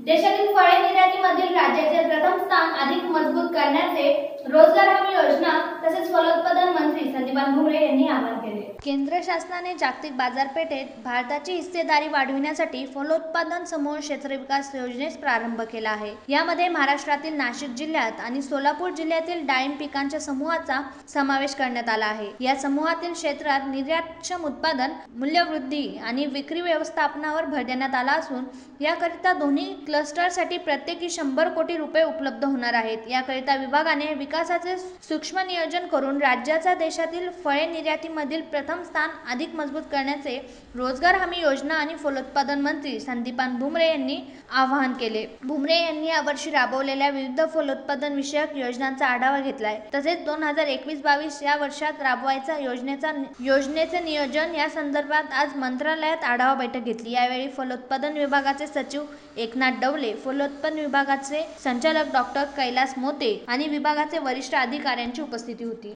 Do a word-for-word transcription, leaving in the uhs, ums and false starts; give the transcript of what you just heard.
देशातील फळे निर्यातीमधील राज्याचे प्रथम स्थान अधिक मजबूत करण्याचे रोजगार हमी योजना तसेच फलोत्पादन मंत्री संदीपान भुमरे यांनी आवाहन केले। केंद्र शासनाने जागतिक बाजारपेठेत भारताची हिस्सेदारी वाढविण्यासाठी फलोत्पादन समूह क्षेत्र विकास योजनेस प्रारंभ केला आहे। यामध्ये महाराष्ट्रातील नाशिक जिल्ह्यात आणि सोलापूर जिल्ह्यातील डाळिंब पिकांच्या समूहाचा समावेश करण्यात आला आहे। या समूहातील क्षेत्रात निर्यातक्षम उत्पादन, मूल्यवृद्धी आणि विक्री व्यवस्थापनावर भर देण्यात आला असून याकरिता दोन्ही क्लस्टरसाठी प्रत्येकी शंभर कोटी रुपये उपलब्ध होणार आहेत। याकरिता विभागाने विकासाचे सूक्ष्म नियोजन करून राज्याचा देशातील फळे निर्यातीमधील प्रथम स्थान अधिक मजबूत करण्याचे रोजगार हमी योजना आणि फलोत्पादन मंत्री संदीपान भुमरे यांनी आवाहन केले। भुमरे यांनी यावर्षी राबवलेल्या विविध फलोत्पादन विषयक योजनांचा आढावा घेतलाय। तसेच दोन हजार एकवीस बावीस या वर्षात राबवायचा योजनेचा योजनेचे नियोजन या संदर्भात आज मंत्रालयात आढावा बैठक घेतली। यावेळी फलोत्पादन विभागाचे सचिव एकनाथ डवले, फलोत्पादन विभागाचे संचालक डॉक्टर कैलास मोते आणि विभागाचे वरिष्ठ अधिकाऱ्यांची उपस्थिती होती।